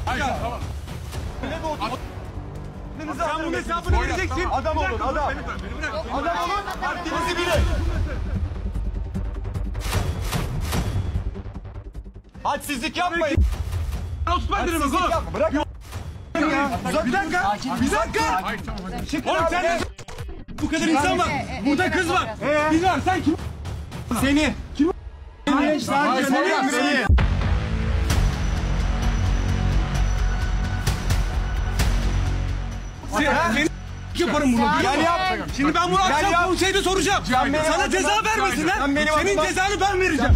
Hayır tamam. Ne doğru? Sen bunun hesabını vereceksin. Adam olun, adam. Adam olun, haddinizi bilin. Hadsizlik yapmayın. Hadsizlik yapma, bırak. Bir dakika. Bir dakika. Oğlum sen de... Bu kadar insan var. Burada kız var. Biz var. Sen kim? Seni. Kim? Seni. Seni. Seni yaparım bunu. Gel yap. Şimdi ben bunu akşam konseyde soracağım. Sana ceza vermesinler. Senin cezanı ben vereceğim.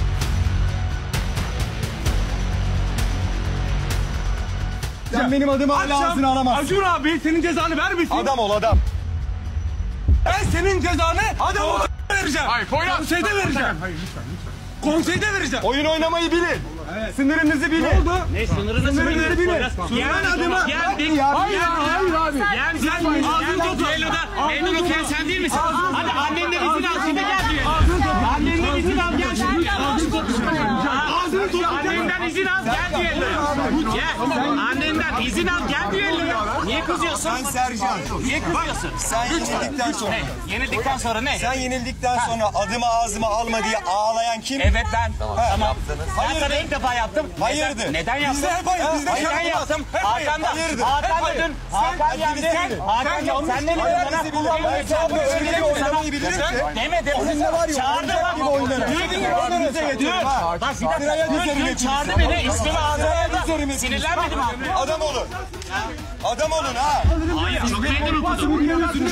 Sen benim adımı hala ağzına alamazsın. Acun abi senin cezanı vermesin. Adam ol adam. Ben senin cezanı vereceğim. Hayır, Poyraz. Konseyde vereceğim. Hayır lütfen. Konseyde vereceğim. Oyun oynamayı bilin. Evet. Sınırınızı bilin. Ne oldu? Ne sınırını bilin. Ben adıma... Geldik. Hayır abi. Sen ağzını tut. Memnun okuyan sen değil misin? Hadi annenden izin al şimdi gel diyor. Annenden izin al gel şimdi. Ağzını tut. Annenden izin al gel diyor. Gel. Annenden izin al gel diyor. Niye kızıyorsun? Sen Sercan. Niye kızıyorsun? Sen yenildikten sonra. Yenildikten sonra ne? Sen yenildikten sonra adımı ağzıma alma diye ağlayan kim? Evet ben. Tamam. Ben Hayırdır? sana ilk defa yaptım. Hayırdır? Neden yaptım? Bizde hep hayır. Bizde Neden şarkı yaptım? var. Hep hayır. Hakan'da. Hayırdır? Hakan Hep hayır. dedin. Hakan yendi. Hakan yanlış sen ne dedin hayal bana? bizi bilir. Ben hesabını öyle oynamayı bilirim ki. Demedim. Seninle var ya Çağırdı oyuncak gibi oynarım. Bak bir dakika. Dün çağırdı beni. İsmimi ağzına aldı. Sinirlenmedim abi. Adam olun. Adam olun ha. Hayır. Çok meydan okudum.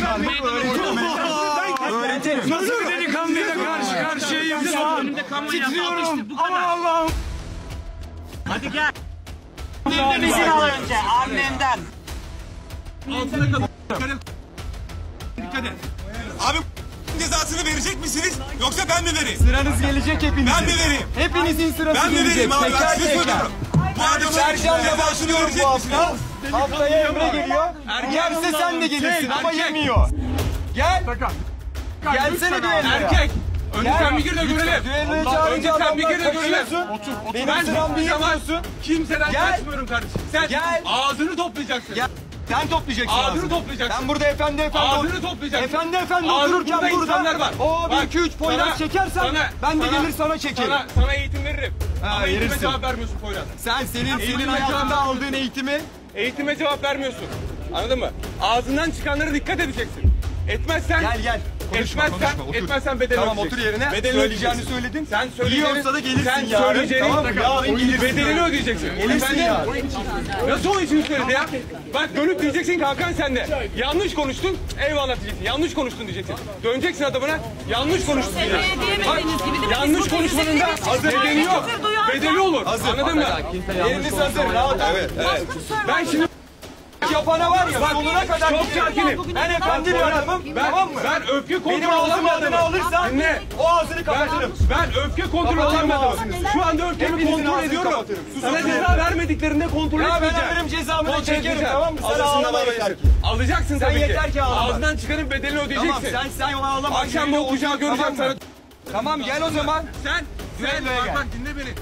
Nasıl bir delikanlıyla karşı karşıyayım şu an? Titriyorum. Allah'ım. Hadi gel. Annemden izin al önce. Annemden. Altına kadar. Dikkat et. Abi cezasını verecek misiniz? Yoksa ben mi vereyim? Sıranız gelecek hepinizin. Ben mi vereyim? Hepinizin sırası Ben mi gelecek. vereyim abi? Ben Teker size teker. soruyorum. Bu adamın Sercan'la cezasını başlıyorum verecek bu misiniz? hafta. Haftaya Emre geliyor. Yerse sen de gelirsin ama yemiyor. Gel. Gelsene düelloya. Erkek. Önce sen bir gir de görelim. Düelloya Önce çağırınca sen bir gir de adamlar görelim. kaçıyorsun. Otur. Benim Ben sıram bir zaman yapıyorsun. kimseden Gel. kaçmıyorum kardeşim. Sen Gel. ağzını toplayacaksın. Gel. Sen toplayacaksın Ağzını ağzını. toplayacaksın. Ben burada efendi Ağzını toplayacaksın. Efendi Ağzını otururken burada insanlar burada. var. O Bak, 1 2 3 Poyraz sana- çekersen sana- ben de sana- gelir sana çekerim. Sana eğitim veririm. Ama eğitime verirsin. cevap vermiyorsun Poyraz. Senin Eğitime hayatında cevap- aldığın eğitimi Eğitime cevap vermiyorsun. Anladın mı? Ağzından çıkanlara dikkat edeceksin. Etmezsen... gel. Etmezsen bedeli Tamam ödeyeceksin. otur yerine. Bedelini Söyleyeceğini ödeyeceksin. söyledin. Sen İyi olsa da gelirsin sen yarın. söyleyeceğini, Tamam mı? Yarın gelirsin. bedelini ödeyeceksin. Gelirsin Efendim? yarın. Nasıl o için söyledi ya? Bak dönüp diyeceksin ki Hakan sen de. Yanlış konuştun, eyvallah diyeceksin. Yanlış konuştun diyeceksin. Döneceksin adamına, yanlış konuştun diyeceksin. Bak, yanlış konuşmanın da bedeli yok. Bedeli olur. Anladın mı? Yeriniz hazır. Rahat. Evet. Ben şimdi Yapana var ya bak, sonuna kadar çok sakinim. Ben efendi bir adamım. Tamam mı? Ben öfke Benim kontrolü ağzımın olan adını alırsan Dinle. o ağzını kapatırım. Ben öfke kontrolü Kapatırım olan ağzını. Şu anda öfkemi Hepinizin kontrol ağzını ediyorum. kapatırım. Sana ceza vermediklerinde kontrol Ya ben etmeyeceğim. alırım cezamı da Kontrol çekerim edeceğim. tamam mı? Sen Alırsın ağlama ama yeter ki. Alacaksın tabii ki. yeter ki ağlama. Ağzından çıkarıp bedelini ödeyeceksin. Tamam sen ağlama. Akşam bu okuyacağı göreceğim sana. Tamam gel o zaman. Sen Düelloya gel. bak dinle beni.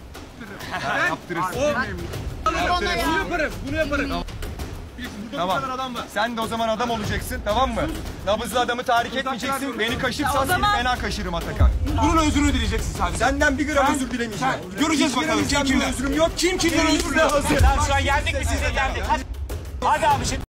Bunu yaparım. Burada Tamam. bu kadar adam var. Sen de o zaman adam olacaksın tamam mı? Nabızlı adamı tahrik etmeyeceksin. Beni kaşırsan seni fena kaşırım Atakan. Bunun özrünü dileyeceksin sadece. Senden bir gram özür dilemeyeceğim. Göreceğiz bakalım kim kimden. Özrüm yok. Kim kimden özür diler. Şu an yendik mi siz de yendik. Hadi abi şimdi.